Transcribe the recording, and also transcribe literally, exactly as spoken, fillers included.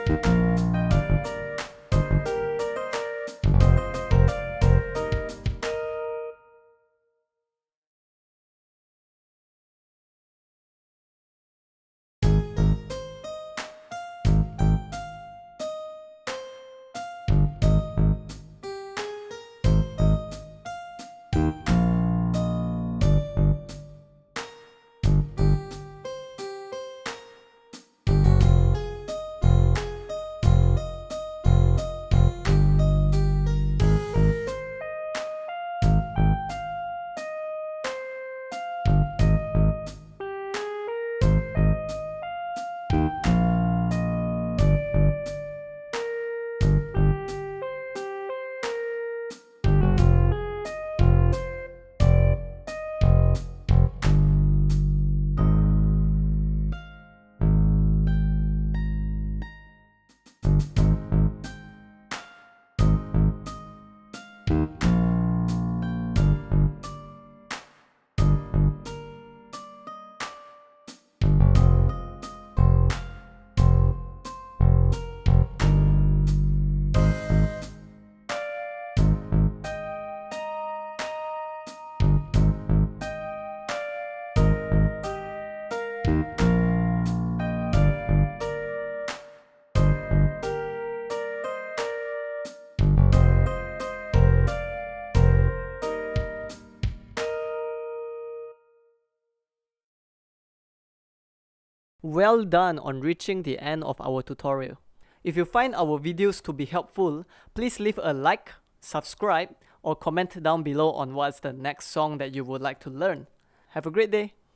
Well done on reaching the end of our tutorial. If you find our videos to be helpful, please leave a like, subscribe, or comment down below on what's the next song that you would like to learn. Have a great day!